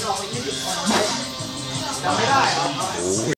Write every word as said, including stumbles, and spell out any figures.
จำไม่ได้เหรอ